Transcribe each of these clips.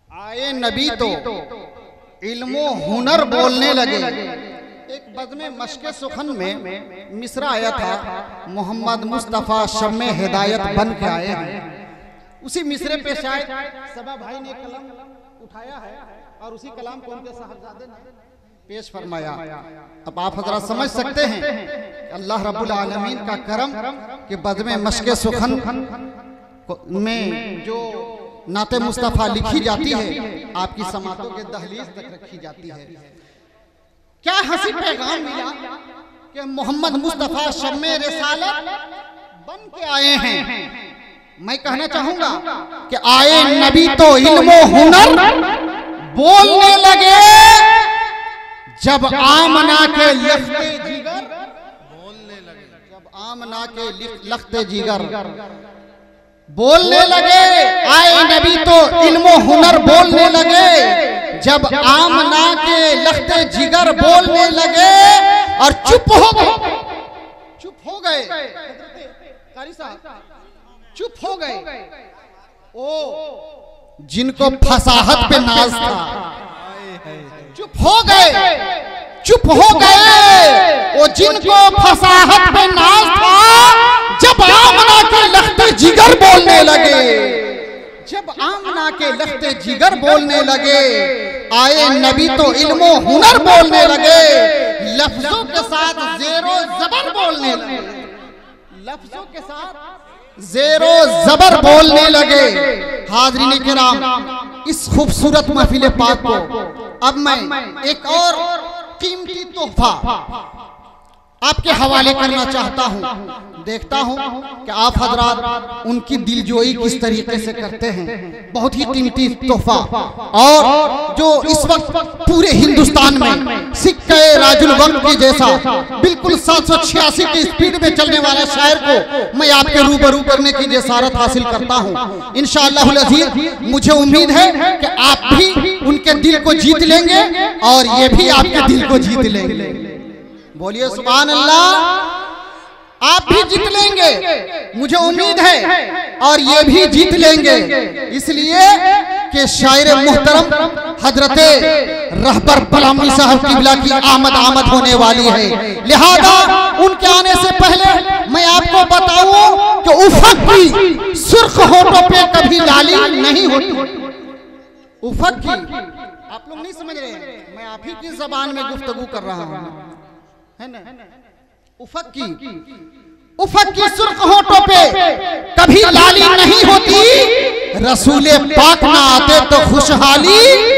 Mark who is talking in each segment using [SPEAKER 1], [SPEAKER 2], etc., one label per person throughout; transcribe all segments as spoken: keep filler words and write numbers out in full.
[SPEAKER 1] आए नबी तो इल्मो हुनर बोलने लगे। एक बज़्म मश्क़े सुखन में मिसरा आया था, मोहम्मद मुस्तफ़ा शम्मे हिदायत बन के आए हैं। उसी मिसरे पे शायद सबा भाई ने कलम उठाया है और उसी कलाम को उनके साहबजादे ने पेश फरमाया। अब आप हज़रात समझ सकते हैं अल्लाह रब्बुल आलमीन का करम कि बज़्म मश्क़े सुखन में जो नाते मुस्तफ़ा लिखी जाती है आपकी समातों के दहलीज तक रखी जाती है। क्या हंसी पैगाम मिला कि मोहम्मद मुस्तफ़ा शम्मे रिसालत बन के आए हैं। मैं कहना चाहूंगा कि आए नबी तो इल्म हुनर बोलने लगे, जब आमना के लख्ते जिगर बोलने लगे, जब आमना के लख्ते जिगर बोलने लगे। आए नबी तो इल्म हुनर बोलने लगे, जब आमना के लख्ते जिगर बोलने लगे और चुप हो गए, चुप हो गए कारी साहब, चुप हो गए। ओ जिनको फसाहत पे नाज था चुप हो गए, चुप हो गए। वो जिनको फसाहत पे नाज था जब आमना के लख्ते जिगर बोलने लगे, जब आमना के लख्ते जिगर बोलने लगे। आए नबी तो इल्मो हुनर बोलने लगे, लफ्जों के साथ ज़ेरो ज़बर बोलने लगे, लफ्जों के साथ ज़ेरो ज़बर बोलने लगे। हाज़रीन किराम, इस खूबसूरत महफिल पाक को अब मैं एक और कीमती तोहफा आपके हवाले करना चाहता हूं। देखता हूं कि आप हजरात उनकी दिलजोई किस तरीके से करते हैं। बहुत ही कीमती तोहफा, और जो इस वक्त पूरे हिंदुस्तान में सिक्के राजुल वक्त की जैसा बिल्कुल सात सौ छियासी की स्पीड में चलने वाला शायर को मैं आपके रूबरू करने की जसारत हासिल करता हूं। इंशाअल्लाह अज़ीज़ मुझे उम्मीद है कि आप भी उनके दिल को जीत लेंगे और ये भी आपके दिल को जीत लेंगे। बोलिए सुभान अल्लाह। आप भी जीत लेंगे, मुझे उम्मीद है, और ये भी जीत लेंगे, इसलिए कि शायर मुहतरम हजरते रहबर पलामी साहब किबला की आमद आमद होने वाली है। लिहाजा उनके आने से पहले मैं आपको बताऊं कि उफक की सुर्ख होठों पे कभी लाली नहीं होती। उफक की, आप लोग नहीं समझ रहे हैं, मैं आप ही की जबान में गुफ्तगू कर रहा हूं, है ना। उफक की, उफक की सुर्ख होठों पे कभी लाली नहीं होती, रसूले पाक ना आते तो खुशहाली।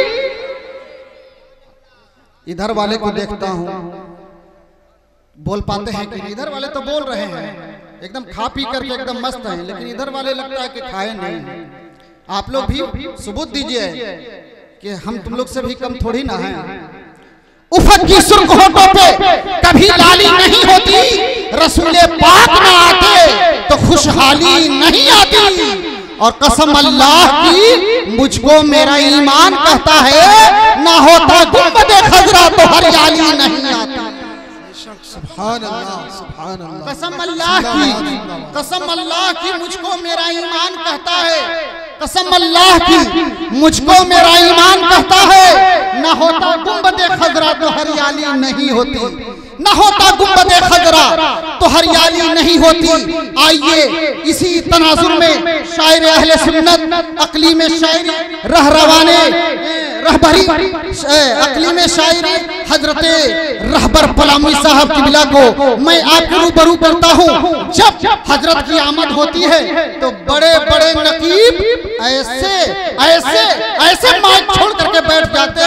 [SPEAKER 1] इधर वाले को देखता हूं, बोल पाते हैं कि इधर वाले तो बोल रहे हैं, एकदम खा पी करके एकदम मस्त हैं, लेकिन इधर वाले लगता है कि खाए नहीं। आप लोग भी सबूत दीजिए कि हम तुम लोग से भी कम थोड़ी ना हैं। उफक की सुर्ख होठों पे कभी लाली नहीं होती, रसूले पाक ना आते तो खुशहाली नहीं आती। और कसम अल्लाह की मुझको मेरा ईमान कहता है, ना होता गुंबदे खजरा तो हरियाली नहीं आती। सुभान अल्लाह, सुभान अल्लाह। कसम अल्लाह की, कसम अल्लाह की मुझको मेरा ईमान कहता है, कसम अल्लाह की मुझको मेरा ईमान कहता है, ना होता गुंबदे खजरा तो हरियाली नहीं होती, ना होता गुंबदे खजरा तो हरियाली नहीं होती। आइए इसी तनाजुर में शायर अहले सुन्नत अकली में शायरी रह रवाने रहबरी अकली में शायरी हजरते रहबर पलामी साहब किबला को मैं आपके रूबरू करता हूँ। जब हजरत की आमद होती है तो बड़े बड़े नकीब ऐसे ऐसे ऐसे माइक छोड़ करके बैठ जाते